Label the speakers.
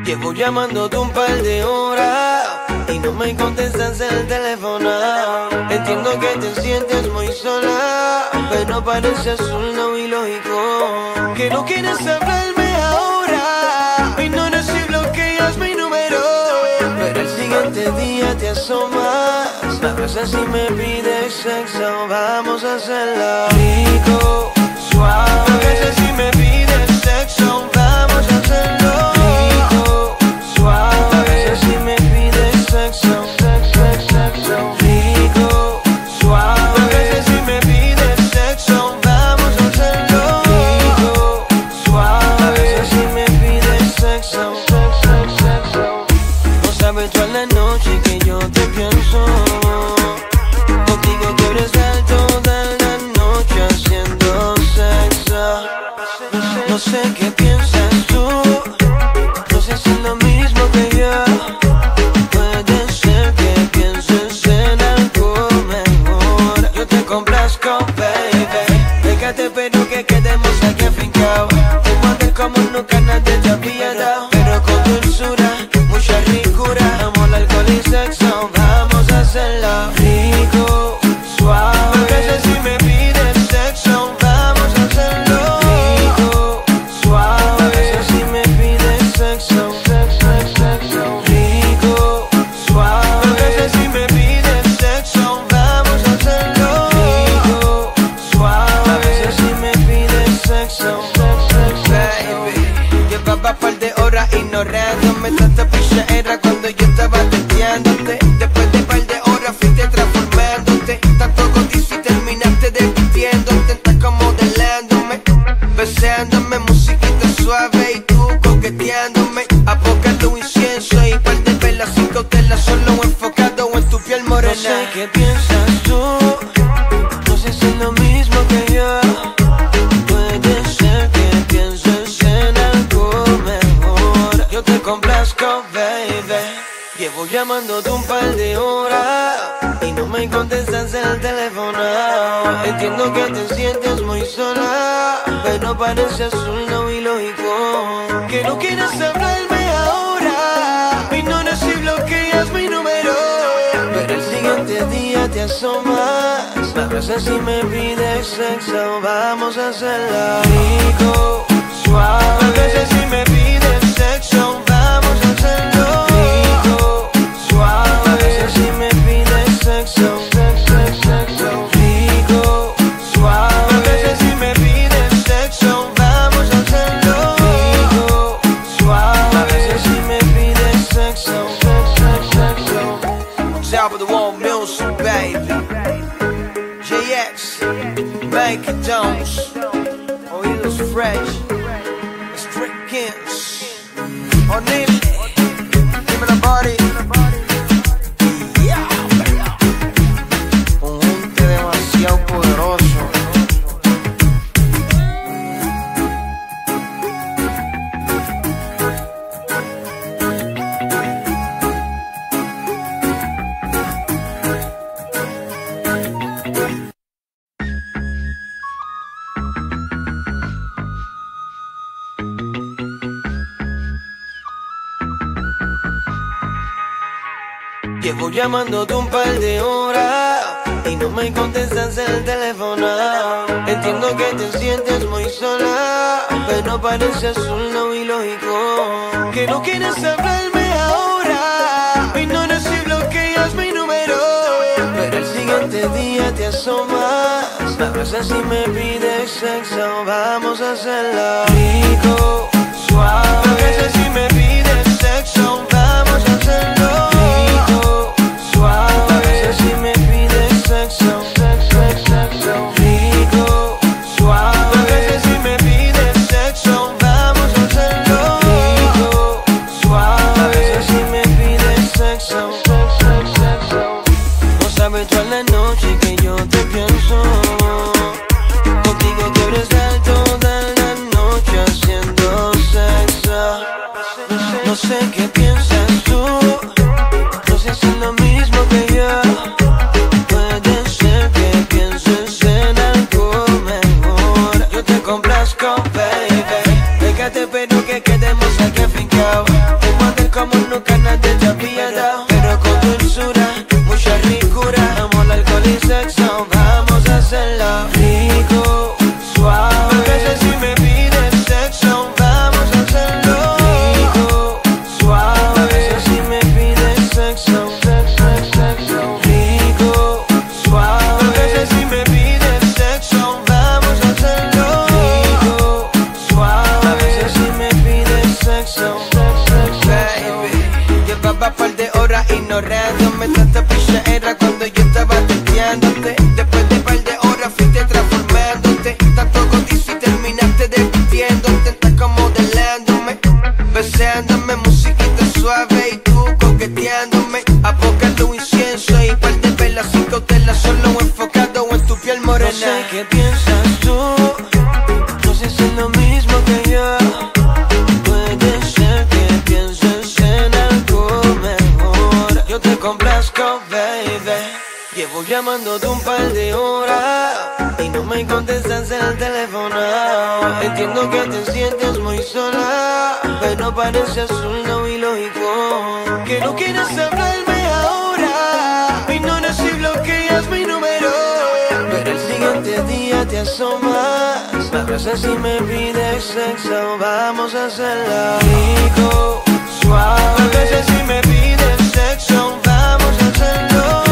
Speaker 1: Llevo llamándote un par de horas y no me contestas el teléfono. Entiendo que te sientes muy sola, pero parece absurdo y lógico que no quieres hablarme ahora. Ignoras y bloqueas mi número, pero el siguiente día te asomas, me abrazas y me pides sexo. Vamos a hacerlo rico, suave. Me abrazas y me pides sexo. Vamos a hacerlo rico, suave. Me abrazas y me pides sexo, sexo, rico, suave. Me abrazas y me pides sexo. Vamos a hacerlo rico, suave. Me abrazas y me pides sexo, sexo. No sabes toda la noche que yo te pienso. Contigo quiero estar toda la noche haciendo sexo. No sé qué piensas tú, no sé si es lo mismo que yo. Puede ser que pienses en algo mejor. Yo te complazco, baby. Déjate pero que quedemos aquí afincados. Te mueves como nunca nadie te había dado, pero con dulzura, mucha ricura. Amo el alcohol y sexo. Vamos a hacerlo rico, suave. Me besas y me pides sexo. Vamos a hacerlo rico, suave. Me besas y me pides sexo, sexo, rico, suave. Me besas y me pides sexo. Vamos a hacerlo rico, suave. Me besas y me pides sexo, baby. Llevaba par de horas ignorándome, tanta pichadera cuando yo estaba testeándote. Después de par de horas fuiste transformándote, tanto codicio y terminaste divirtiéndote. Estás como modelándome, besándome, musiquita suave y tú coqueteándome. Apocando incienso y par de velas sin cautela, solo enfocado en tu piel morena. No sé qué piensas tú, no sé si es lo mismo que yo. Puede ser que pienses en algo mejor. Yo te complazco, baby. Llevo llamándote un par de horas y no me contestas el teléfono. Entiendo que te sientes muy sola, pero parece absurdo y lógico que no quieras hablarme ahora. Ignoras y bloqueas mi número, pero el siguiente día te asomas, me abrazas y me pides sexo. Vamos a hacerlo rico, suave. Me besas y me pides sexo. Vamos a hacerlo rico, suave. Me besas y me pides sexo, sexo, rico, suave. Me besas y me pides sexo. Vamos a hacerlo rico, suave. Me besas y me pides sexo, sexo. Top of the wall music, baby. JX, make it dance. Oídos fresh, Street Kings. O'Neal, give me the body. Yeah. Un junte demasiado poderoso. Llevo llamándote un par de horas y no me contestas el teléfono. Entiendo que te sientes muy sola, pero parece absurdo y lógico que no quieres hablarme ahora. Ignoras y bloqueas mi número, pero el siguiente día te asomas, me abrazas y me pides sexo. Vamos a hacerlo rico, suave. Me besas y me pides sexo. Vamos a hacerlo rico, suave. Me besas y me pides sexo, sexo, rico, suave. Me besas y me pides sexo. Vamos a hacerlo rico, suave. Me besas y me pides sexo, sexo. No sabes toda la noche que yo te pienso. Contigo quiero estar toda la noche haciendo sexo. No sé qué piensas tú, no sé si es lo mismo que yo. Puede ser que pienses en algo mejor. Yo te complazco, baby. Déjate pero que quedemos aquí afincados. fotótela solo enfocado en tu piel morena. No sé qué piensas tú, no sé si es lo mismo que yo. Puede ser que pienses en algo mejor. Yo te complazco, baby. Llevo llamándote un par de horas y no me contestas el teléfono. Entiendo que te sientes muy sola, pero parece absurdo y lógico que no quieras hablarme ahora. Me ignoras y bloqueas mi número, pero el siguiente día te asomas, me abrazas y me pides sexo. Vamos a hacerlo rico, suave. Me abrazas y me pides sexo. Vamos a hacerlo